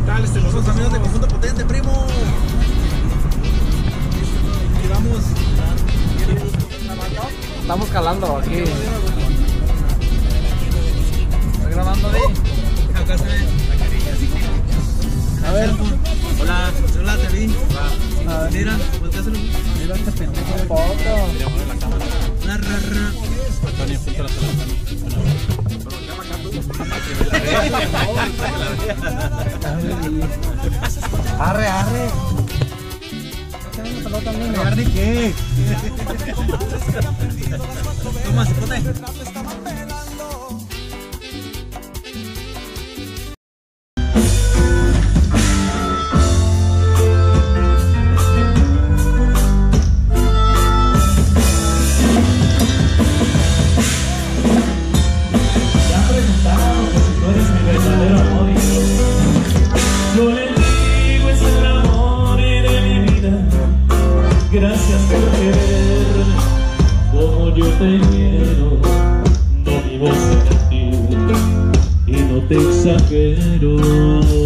tal? Nosotros amigos de Conjunto Potente, primo. Y vamos. Estamos calando aquí. ¿Estás grabando ahí? Acá se ve. A ver. Hola, hola, te vi. A ver. Mira, volteáselo. Mira este pendejo de foto. Quería mover la cámara. La rara. Antonio, junto a la televisión. Arre, arre. ¿Arre qué? Toma, cipote. Gracias por querer como yo te quiero. No vivo sin ti y no te exagero.